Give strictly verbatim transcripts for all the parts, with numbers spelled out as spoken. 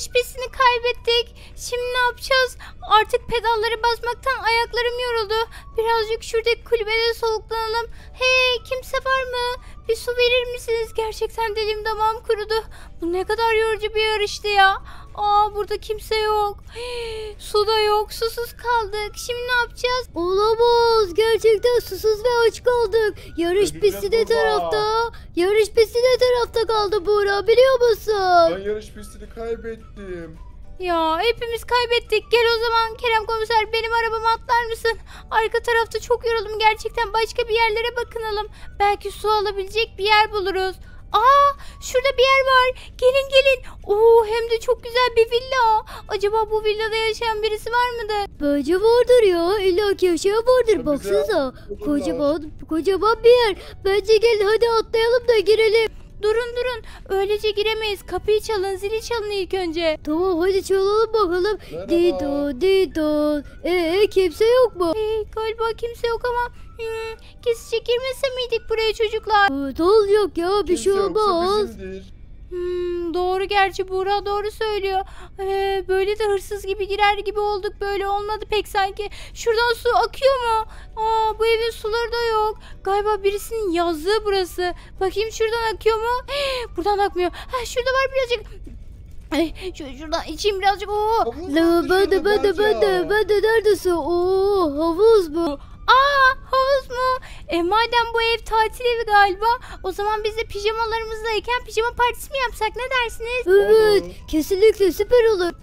yarış pistini kaybettik. Şimdi ne yapacağız? Artık pedalları basmaktan ayaklarım yoruldu. Birazcık şuradaki kulübede soluklanalım. Hey, kimse var mı? Bir su verir misiniz? Gerçekten dilim damağım kurudu. Bu ne kadar yorucu bir yarıştı ya. Aa, burada kimse yok. Hii, su da yok. Susuz kaldık. Şimdi ne yapacağız? Olamaz. Gerçekten susuz ve aç kaldık. Yarış pisti ne tarafta? Yarış pisti ne tarafta kaldı Buğra, biliyor musun? Ben yarış pistini kaybettim. Ya hepimiz kaybettik. Gel o zaman Kerem komiser, benim arabama atlar mısın? Arka tarafta çok yoruldum gerçekten. Başka bir yerlere bakınalım. Belki su alabilecek bir yer buluruz. Aa, şurada bir yer var. Gelin gelin. Oo, hem de çok güzel bir villa. Acaba bu villada yaşayan birisi var mıdır? Bence vardır ya. İlla ki yaşayan vardır. Çok Baksanıza. güzel. Kocaman, kocaman bir yer. Bence gelin hadi atlayalım da girelim. Durun durun. Öylece giremeyiz. Kapıyı çalın, zili çalın ilk önce. Tamam hadi çalalım bakalım. Merhaba. Didon didon. Ee kimse yok mu? Hey, galiba kimse yok ama hmm, gizlice girmese miydik buraya çocuklar? Ee, ne olacak ya, bir Kimse şey yoksa olmaz. bizimdir. Hmm, doğru, gerçi Buğra doğru söylüyor. Ee, böyle de hırsız gibi girer gibi olduk. Böyle olmadı pek sanki. Şuradan su akıyor mu? Aa, bu evin suları da yok. Galiba birisinin yazlığı burası. Bakayım şuradan akıyor mu? Hii, buradan akmıyor. Ha, şurada var birazcık. Ay, şu, şuradan içeyim birazcık. Oo. Havuz La var ben de dışarıda ben de ben de Berca. ben de neredesin? Oo, havuz bu. Aa, havuz mu? E madem bu ev tatil evi galiba, o zaman biz de pijamalarımızdayken pijama partisi mi yapsak, ne dersiniz? Evet, Olur. kesinlikle süper olur.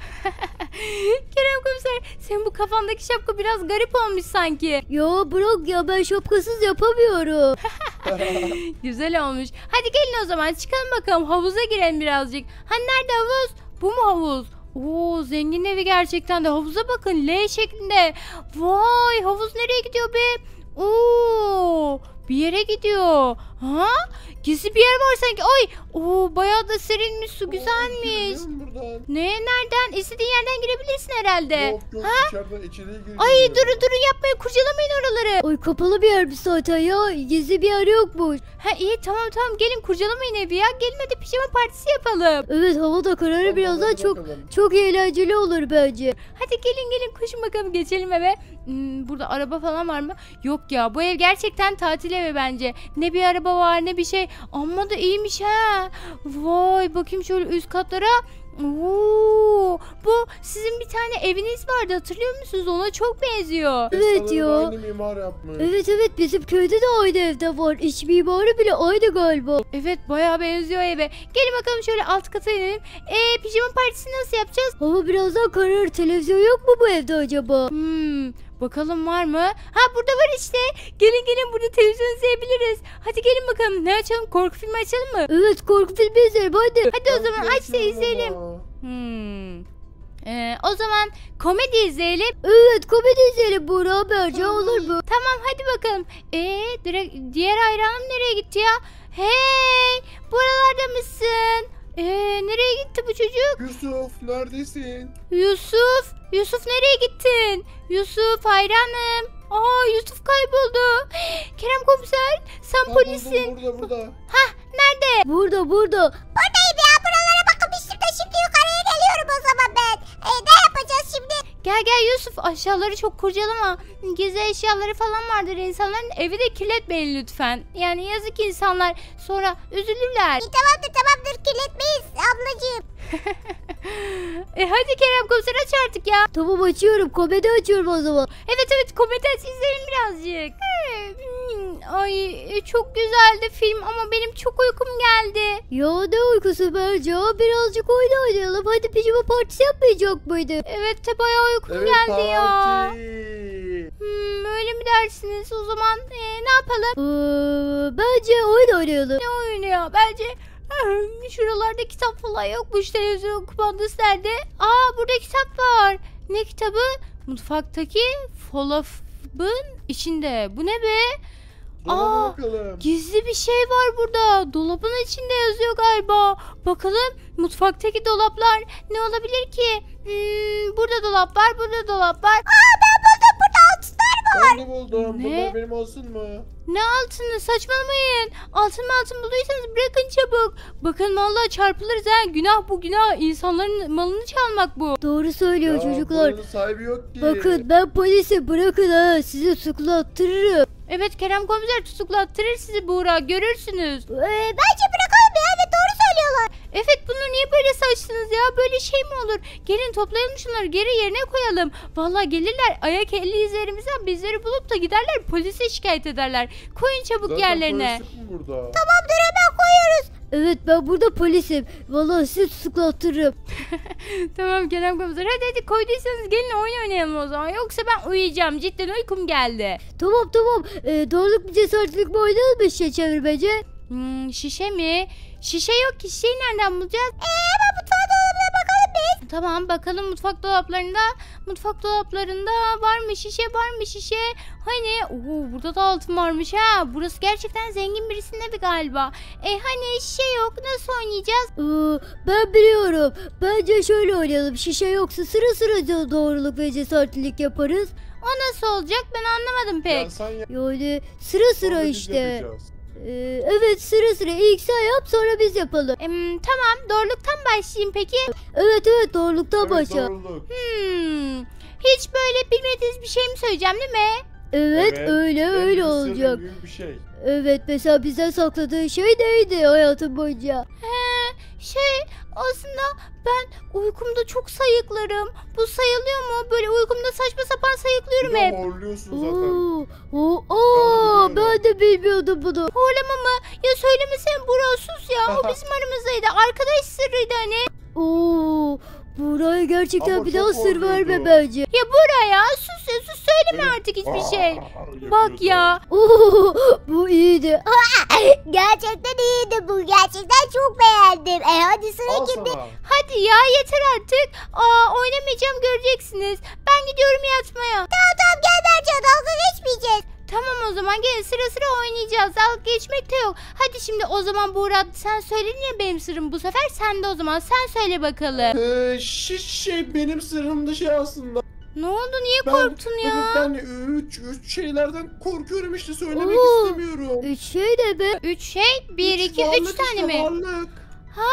Kerem komiser, senin bu kafandaki şapka biraz garip olmuş sanki. Ya bırak ya, ben şapkasız yapamıyorum. Güzel olmuş. Hadi gelin o zaman çıkalım bakalım, havuza girelim birazcık. Ha, nerede havuz? Bu mu havuz? Oo, zengin evi gerçekten de. Havuza bakın, L şeklinde. Vay, havuz nereye gidiyor be? Oo, bir yere gidiyor. Ha? Gizli bir yer var sanki. Ay, oo, bayağı da serinmiş, su güzelmiş. Girelim buradan. Ne, nereden? İstediğin yerden girebilirsin herhalde. Yok yok, dışarıdan içeriye gireceğim. Ay, durun durun, yapmayın, kurcalamayın oraları. Ay kapalı bir yer bir zaten ya, gizli bir yer yokmuş. Ha, iyi, tamam tamam, gelin kurcalamayın evi ya. Gelin hadi pijama partisi yapalım. Evet, hava da kararır Tamam, birazdan, hadi çok bakalım. çok eğlenceli olur bence. Hadi gelin gelin, koşun bakalım, geçelim eve. Hmm, burada araba falan var mı? Yok ya, bu ev gerçekten tatil evi bence. Ne bir araba var ne bir şey. Amma da iyiymiş ha. Vay, bakayım şöyle üst katlara. Oo, bu sizin bir tane eviniz vardı, hatırlıyor musunuz? Ona çok benziyor. Evet Sanırım ya. Aynı mimar yapmış. Evet evet, bizim köyde de aynı evde var. İç mimarı bile aynı galiba. Evet, bayağı benziyor eve. Gelin bakalım şöyle alt kata inelim. Eee, pijama partisini nasıl yapacağız? Hava birazdan kararır. Televizyon yok mu bu evde acaba? Hmm, bakalım var mı? Ha, burada var işte. Gelin gelin, burada televizyon izleyebiliriz. Hadi gelin bakalım, ne açalım? Korku filmi açalım mı? Evet, korku filmi izleyelim hadi. Hadi o zaman aç da Korkuyorum izleyelim. ama. Hmm. Ee, o zaman komedi izleyelim. Evet, komedi izleyelim Buğra, bence olur mu? Tamam, hadi bakalım. Ee, direkt diğer hayranım nereye gitti ya? Hey, buralarda mısın? Ee, nereye gitti bu çocuk? Yusuf neredesin? Yusuf, Yusuf nereye gittin? Yusuf hayranım. Aa, Yusuf kayboldu. Kerem komiser, sen Ha, polissin. buldum, burada burada. Nerede? Burada burada. Buradayım ya, buralara bakmıştım da şimdi yukarıya geliyorum o zaman ben. E, ne yapacağız şimdi? Gel gel Yusuf, aşağıları çok kurcalama. Gizli eşyaları falan vardır insanların. Evi de kirletmeyin lütfen. Yani yazık, insanlar sonra üzülürler. E, tamamdır tamamdır, kirletmeyiz ablacığım. e hadi Kerem komiser, aç artık ya. Tamam, açıyorum, komedi açıyorum o zaman. Evet evet, komedi aç, izleyelim birazcık. Hmm, Ay, çok güzeldi film ama benim çok uykum geldi. Ya ne uykusu bence, birazcık oyun oynayalım. Hadi pijama partisi yapmayacak mıydı? Evet de bayağı uykum Evet, geldi ya. parti. Hmm, öyle mi dersiniz? O zaman e, ne yapalım? Ee, bence oyun oynayalım. Ne oyunu ya? Bence hmm, şuralarda kitap falan yokmuş. Televizyon kumandası nerede? Aa, burada kitap var. Ne kitabı? Mutfaktaki dolabın içinde. Bu ne be? Dolaba Aa, bakalım. Gizli bir şey var burada. Dolabın içinde yazıyor galiba. Bakalım mutfaktaki dolaplar ne olabilir ki? Hmm, burada dolap var, burada dolap var. Aa, ben buldum, burada altınlar var. Ben de buldum. Ne? Bunlar benim olsun mu? Ne altını, saçmalamayın. Altın mı altın bulduysanız bırakın çabuk. Bakın vallahi çarpılırız ha. Günah bu, günah. İnsanların malını çalmak bu. Doğru söylüyor Ya, çocuklar. buranın sahibi yok ki. Bakın ben polisi, bırakın ha, sizi tutuklattırırım. Evet, Kerem komiser tutuklattırır sizi Buğra, görürsünüz. Ee, bence bırakalım ya. Evet doğru söylüyorlar. Evet, bunu niye böyle saçtınız ya? Böyle şey mi olur? Gelin toplayalım şunları, geri yerine koyalım. Vallahi gelirler ayak elli izlerimizden bizleri bulup da giderler polise şikayet ederler. Koyun çabuk Zaten yerlerine. polis yok mu burada? Tamamdır hemen koyuyoruz. Evet ben burada polisim. Vallahi sizi tutuklattırırım. Tamam Kerem komiser, hadi hadi koyduysanız gelin oyun oynayalım o zaman. Yoksa ben uyuyacağım, cidden uykum geldi. Tamam tamam. Ee, doğruluk mu cesaretlik mi oynayalım mı şişe çevirmece? Hmm, şişe mi? Şişe yok ki, şişeyi nereden bulacağız? Ee, hemen mutfağa dolabına bakalım biz. Tamam bakalım mutfak dolaplarında. Mutfak dolaplarında var mı şişe, var mı şişe? Hani oo, burada da altın varmış ha. Burası gerçekten zengin birisinin evi galiba. E hani şişe yok, nasıl oynayacağız? Ee, ben biliyorum. Bence şöyle oynayalım. Şişe yoksa sıra sıra doğruluk ve cesaretlilik yaparız. O nasıl olacak, ben anlamadım pek. Ya sen yap. Yani sıra sıra sonra biz işte. yapacağız. Ee, evet sıra sıra. İlk sen yap sonra biz yapalım. Em, tamam, doğruluktan başlayayım peki. Evet evet doğruluktan Evet, başla. doğruluk. Hmm, hiç böyle bilmediğiniz bir şey mi söyleyeceğim değil mi? Evet, öyle en öyle büyük sırrı olacak. gibi bir şey. Evet mesela bizden sakladığın şey neydi hayatın boyunca? He, şey aslında ben uykumda çok sayıklarım. Bu sayılıyor mu? Böyle uykumda saçma sapan sayıklıyorum Bir hep. de horluyorsun zaten. Oo, oo, oo, Ben de ben de bilmiyordum bunu. Horlama mı? Ya söylemesene Burak, sus ya. O bizim aramızdaydı. Arkadaş sırrıydı hani. Oo, Buraya gerçekten Ama bir çok daha sır horluyordu. verme bence. Ya Burak ya, sus ya, sus, söyleme Evet. artık hiçbir Aa, şey. yapıyordu. Bak ya. Oo, bu iyiydi. Gerçekten iyiydi bu. Gerçekten çok beğendim. E hadi sıra Al kimde? sana. Hadi ya, yeter artık. Aa, oynamayacağım, göreceksiniz. Ben gidiyorum yatmaya. Tamam tamam gel Berca, dalga geçmeyeceğiz. Tamam o zaman gelin sıra sıra oynayacağız. Dalga geçmek de yok. Hadi şimdi o zaman Buğra, sen söyledin ya benim sırrım, bu sefer sen de o zaman sen söyle bakalım. Ee, şiş şey benim sırrım da şey aslında. Ne oldu, niye Ben, korktun ya? Ben üç, üç şeylerden korkuyorum işte, söylemek Oo. istemiyorum. Üç şey de be. Üç şey, bir, Üç iki, üç varlık tane işte, mi? varlık. Ha,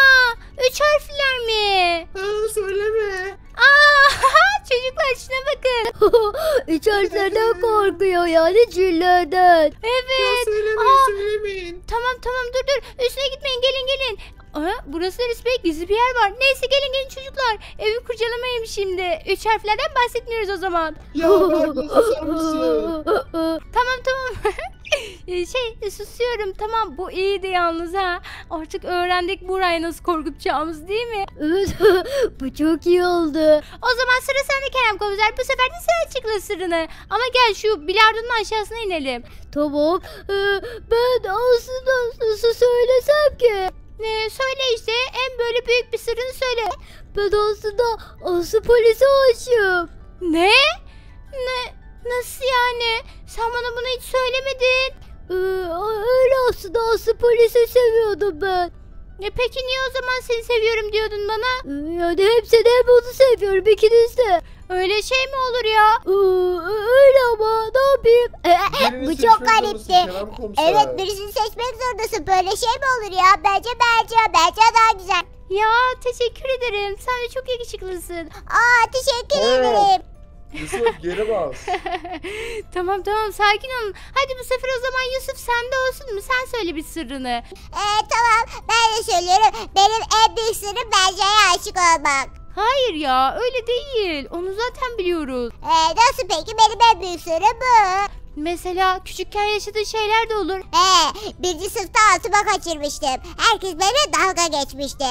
üç harfler mi? Ha, söyleme. Aa, çocuklar şuna bakın. Üç harflerden korkuyor yani cinlerden. Ya Evet. söylemeyin Aa. söylemeyin. Tamam tamam, dur dur. Üstüne gitmeyin, gelin gelin. Aa, burası neresi be? Gizli bir yer var. Neyse gelin gelin çocuklar. Evi kurcalamayayım şimdi. Üç harflerden bahsetmiyoruz o zaman. Ya ben susar mısın? Tamam tamam. Ee, şey susuyorum, tamam, bu iyiydi yalnız ha. Artık öğrendik Buray'ı nasıl korkutacağımız, değil mi? Evet, bu çok iyi oldu. O zaman sıra sende Kerem komiser. Bu sefer de sen açıkla sırrını. Ama gel şu bilardonun aşağısına inelim. Tamam. Ee, ben aslında nasıl söylesem ki? Ee, söyle işte, en böyle büyük bir sırrını söyle. Ben aslında aslı polise aşığım. Ne? Ne? Nasıl yani? Sen bana bunu hiç söylemedin. Ee, öyle aslında aslı polisi seviyordum ben. E peki niye o zaman seni seviyorum diyordun bana? Ee, yani hem seni hem onu seviyorum ikiniz de. Öyle şey mi olur ya? Ee, öyle ama ne yapayım? Birini Bu seçmek çok zorundasın garipti. Kerem komiser. Evet birisini seçmek zorundasın. Böyle şey mi olur ya? Bence Berca. Berca daha güzel. Ya teşekkür ederim. Sen de çok yakışıklısın. Aa teşekkür Oo. ederim. Yusuf geri bas. Tamam tamam, sakin olun. Hadi bu sefer o zaman Yusuf sende olsun mu? Sen söyle bir sırrını. Ee, tamam ben de söylüyorum. Benim en büyük sırrım Berca'ya aşık olmak. Hayır ya, öyle değil. Onu zaten biliyoruz. Ee, nasıl peki? Benim en büyük sırrım bu. Mesela küçükken yaşadığı şeyler de olur. Ee, birinci sınıfta altıma kaçırmıştım. Herkes benimle dalga geçmişti.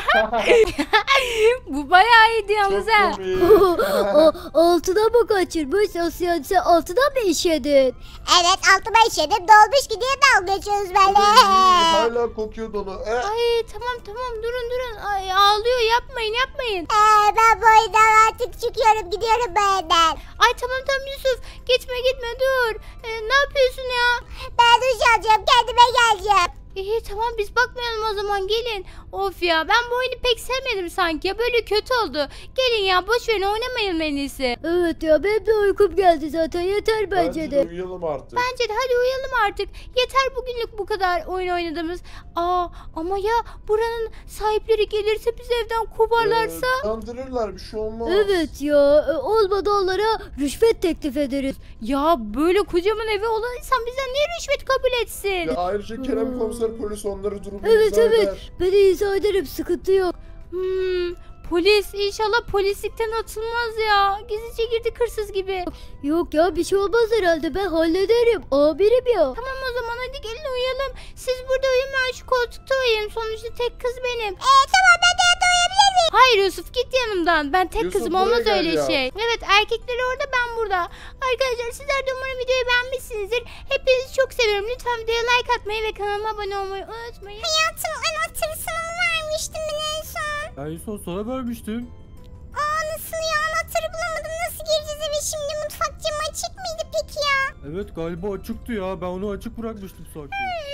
Bu bayağı iyiydi yalnız Çok ha. komik. O, altına mı kaçırmış? Nasıl yani sen altına mı işedin? Evet altıma işedim. Dolmuş ki diye dalga geçiyoruz benimle. Hala kokuyor dolu. Eh, Ay tamam tamam, durun durun. Ay, ağlıyor, yapmayın yapmayın. Ee, ben bu oyundan artık çıkıyorum. Gidiyorum bu evden. Ay tamam tamam Yusuf, gitme gitme, dur. Ee, ne yapıyorsun ya? Ben duş alacağım. Kendime geleceğim. İyi tamam biz bakmayalım o zaman gelin. Of ya ben bu oyunu pek sevmedim sanki ya böyle kötü oldu. Gelin ya boş verin oynamayalım en iyisi. Evet ya benim de uykum geldi zaten yeter bence de. uyuyalım artık. Bence de hadi uyuyalım artık. Yeter bugünlük bu kadar oyun oynadığımız. Aa ama ya buranın sahipleri gelirse bizi evden kovarlarsa. Ee, kandırırlar bir şey olmaz. Evet ya e, olmadı onlara rüşvet teklif ederiz. Ya böyle kocaman evi olan insan bizden niye rüşvet kabul etsin? Ya ayrıca Kerem Hmm. komiser polis onları durumu Evet izah evet eder. ben izah ederim sıkıntı yok. Hmm, polis inşallah polislikten atılmaz ya. Gizlice girdi hırsız gibi. Yok ya bir şey olmaz herhalde ben hallederim amirim ya. Tamam o zaman hadi gelin uyuyalım. Siz burada uyuyun ben şu koltukta uyuyayım. Sonuçta tek kız benim. Eee tamam ben de yatağa uyuyabilir miyim? Hayır Yusuf git yanımdan. Ben tek Yusuf, kızım buraya olmaz gel öyle ya. şey. Evet erkekleri orada ben burada. Arkadaşlar sizler de umarım videoyu beğenmişsinizdir. Hepinizi çok seviyorum. Lütfen videoya like atmayı ve kanalıma abone olmayı unutmayın. Hayatım anahtarı sana mı vermiştin ben en son? Ben en son sana vermiştim. Aa nasıl ya anahtarı bulamadım nasıl gireceğiz eve şimdi mutfak camı açık mıydı peki ya? Evet galiba açıktı ya. Ben onu açık bırakmıştım sanki.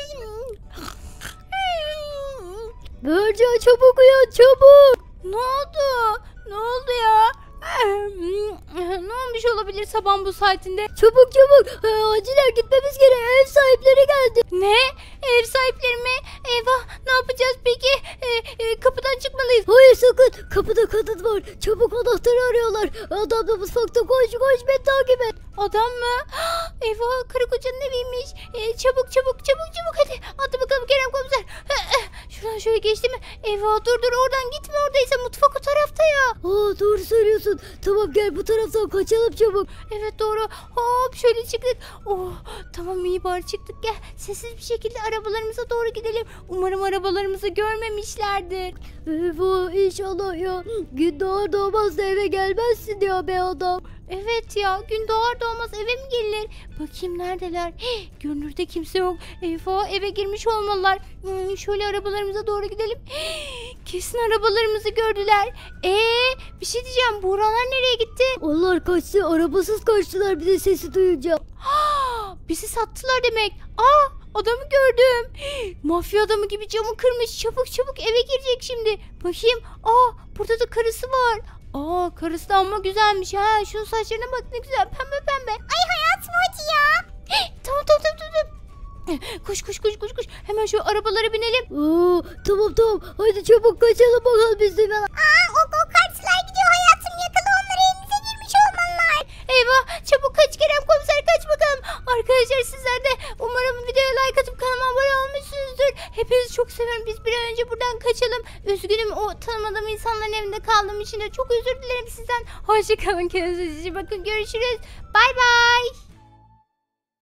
Börce çabuk uyan çabuk. Ne oldu? Ne oldu ya? Ne olmuş olabilir sabah bu saatinde? Çabuk çabuk e, acilen gitmemiz gerek ev sahipleri geldi. Ne? Ev sahipleri mi? Eyvah ne yapacağız peki? E, e, kapıdan çıkmalıyız. Hayır sakın kapıda kadın var çabuk anahtarı arıyorlar. Adam da mutfakta koş koş beni takip et. Adam mı? Eyvah karı kocanın eviymiş. E, çabuk çabuk çabuk çabuk hadi. Atla bakalım Kerem komiser. Şuradan şöyle geçti mi? Eyvah dur dur oradan gitme oradaysa mutfak o tarafta ya. Aa doğru söylüyorsun. Tamam gel bu taraftan kaçalım çabuk. Evet doğru. Hop şöyle çıktık. Oh tamam iyi bari çıktık gel. Sessiz bir şekilde arabalarımıza doğru gidelim. Umarım arabalarımızı görmemişlerdir. Eyvah inşallah ya. Gün doğar doğmaz da eve gelmezsin ya be adam. Evet ya gün doğar doğmaz eve mi gelir? Bakayım neredeler? Hii, görünürde kimse yok. Eyvah eve girmiş olmalılar. Hmm, şöyle arabalarımıza doğru gidelim. Hii, kesin arabalarımızı gördüler. Eee bir şey diyeceğim. Buğralar nereye gitti? Onlar kaçtı arabasız kaçtılar bir de sesi duyunca. Ha, bizi sattılar demek. Aa adamı gördüm. Hii, mafya adamı gibi camı kırmış. Çabuk çabuk eve girecek şimdi. Bakayım. Aa burada da karısı var. Aa karısı da ama güzelmiş ha. Şunun saçlarına bak ne güzel pembe pembe. Ay hayatım hadi ya. Hii, tamam tamam tamam tamam. Koş koş koş koş koş. Hemen şu arabalara binelim. Oo, tamam tamam hadi çabuk kaçalım bakalım biz de. Aa o go kartçılar gidiyor hayatım yakala onları elimize girmiş olmalılar. Eyvah çabuk kaç Kerem komiser kaç bakalım. Arkadaşlar sizler de umarım videoya like atıp kanalıma abone olmuşsunuzdur. Hepinizi çok seviyorum. Biz bir an önce buradan kaçalım. Üzgünüm o tanımadığım insanların evinde kaldığım için de çok özür dilerim sizden. Hoşçakalın kendinize iyi bakın görüşürüz. Bay bay.